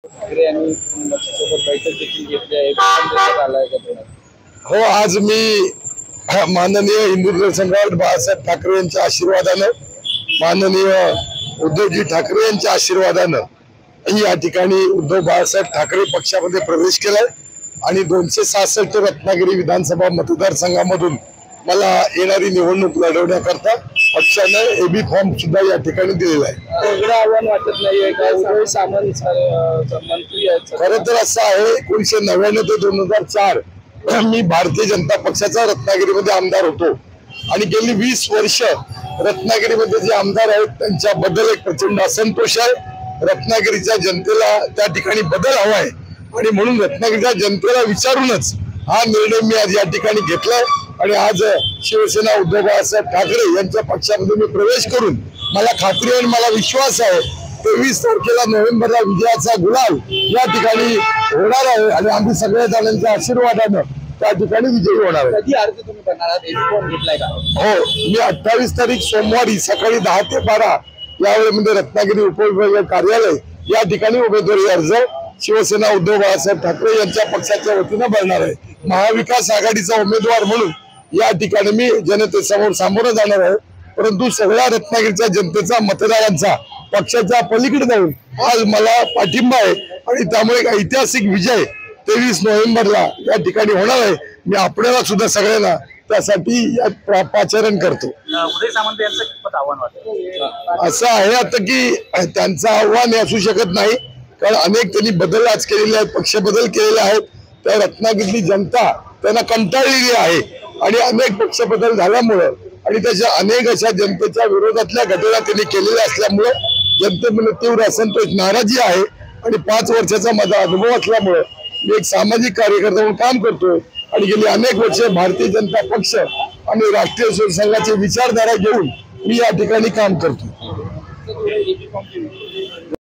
ठाकरे यांनी सोबत बैठक देखील घेतली आहे. हो, आज मी माननीय हिंदू सम्राट बाळासाहेब ठाकरे यांच्या आशीर्वादानं, माननीय उद्धवजी ठाकरे यांच्या आशीर्वादानं या ठिकाणी उद्धव बाळासाहेब ठाकरे पक्षामध्ये प्रवेश केलाय आणि 266 रत्नागिरी विधानसभा मतदारसंघामधून मला येणारी निवडणूक लढवण्याकरता पक्षानं एबी फॉर्म सुद्धा या ठिकाणी दिलेला आहे. वेगळं आव्हान वाटत नाहीये का? उदय सामंत मंत्री आहेत. खरं तर असं आहे, 1999 ते 2004 मी भारतीय जनता पक्षाचा रत्नागिरीमध्ये आमदार होतो आणि गेली 20 वर्ष रत्नागिरीमध्ये जे आमदार आहेत त्यांच्याबद्दल एक प्रचंड असंतोष आहे. रत्नागिरीच्या जनतेला त्या ठिकाणी बदल हवा आहे आणि म्हणून रत्नागिरीच्या जनतेला विचारूनच हा निर्णय मी आज या ठिकाणी घेतलाय आणि आज शिवसेना उद्धव बाळासाहेब ठाकरे यांच्या पक्षामध्ये मी प्रवेश करून मला खात्री आहे, मला विश्वास आहे 23 तारखेला नोव्हेंबरला विजयाचा गुलाल या ठिकाणी होणार आहे आणि आम्ही सगळ्या जणांच्या आशीर्वादानं त्या ठिकाणी विजयी होणार आहे. कधी अर्ज तुम्ही करणार आहात? फॉर्म घेतलाय का? हो, मी 28 तारीख सोमवारी सकाळी 10 ते 12 यावेळेमध्ये रत्नागिरी उपविभागीय कार्यालय या ठिकाणी उमेदवारी अर्ज शिवसेना उद्धव बाळासाहेब ठाकरे यांच्या पक्षाच्या वतीनं भरणार आहे. महाविकास आघाडीचा उमेदवार म्हणून या ठिकाणी मी जनतेसमोर सामोरं जाणार आहे, परंतु सगळ्या रत्नागिरीच्या जनतेचा, मतदारांचा पक्षाच्या पलीकडे जाऊन आज मला पाठिंबा आहे आणि त्यामुळे एक ऐतिहासिक विजय 23 नोव्हेंबरला या ठिकाणी होणार आहे. मी आपल्याला सुद्धा सगळ्यांना त्यासाठी पाचारण करतो. उदय सामंत यांचं कितपत आव्हान वाटतं? असं आहे आता की त्यांचं आव्हान हे असू शकत नाही, कारण अनेक त्यांनी बदल आज केलेले आहेत, पक्ष बदल केलेले आहेत. त्या रत्नागिरीतली जनता त्यांना कंटाळलेली आहे आणि अनेक पक्ष बदल झाल्यामुळं आणि त्याच्या अनेक अशा जनतेच्या विरोधातल्या घटना त्यांनी केलेल्या असल्यामुळे जनतेमध्ये तीव्र असंतोष, नाराजी आहे आणि 5 वर्षाचा माझा अनुभव असल्यामुळे मी एक सामाजिक कार्यकर्ता म्हणून काम करतोय आणि गेली अनेक वर्ष भारतीय जनता पक्ष आणि राष्ट्रीय संघाची विचारधारा घेऊन मी या ठिकाणी काम करतो.